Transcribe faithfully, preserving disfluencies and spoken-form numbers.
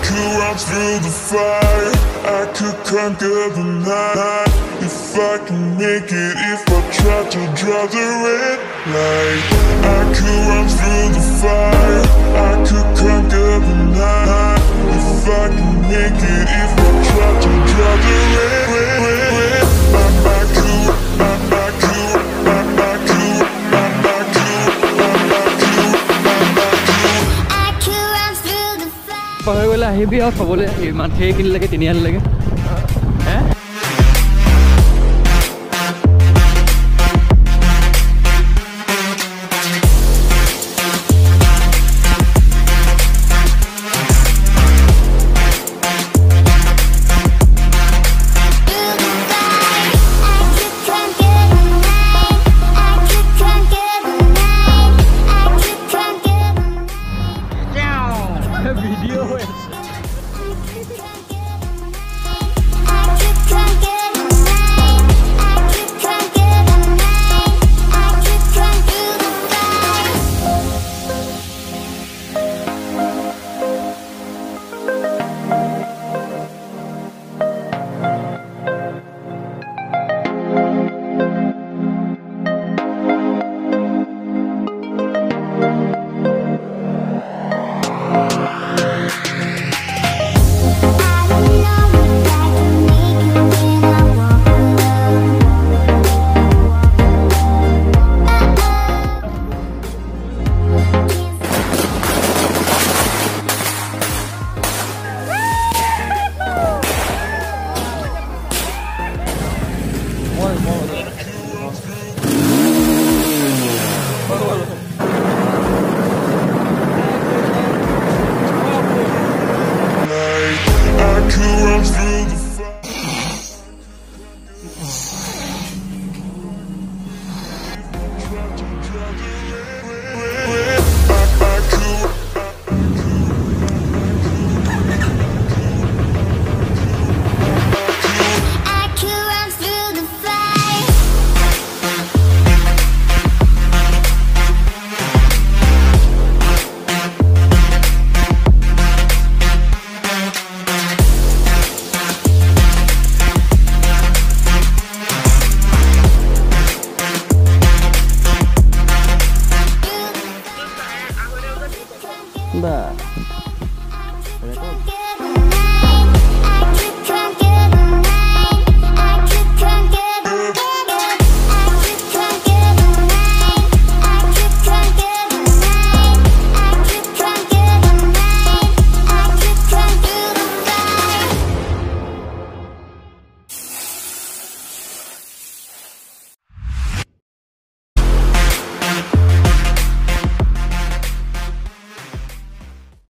could run through the fire, I could conquer the night. If I can make it, if I try to draw the red light. I could run through the fire, I could conquer the night. If I can make it, if I try to draw the red, red, red, red. I, I could, I, I could, I, I could, I, I could, I, I could, I, I could. Pakai gula heavy out boleh, man kayak gini lagi tinian lagi. Eh? Mbak.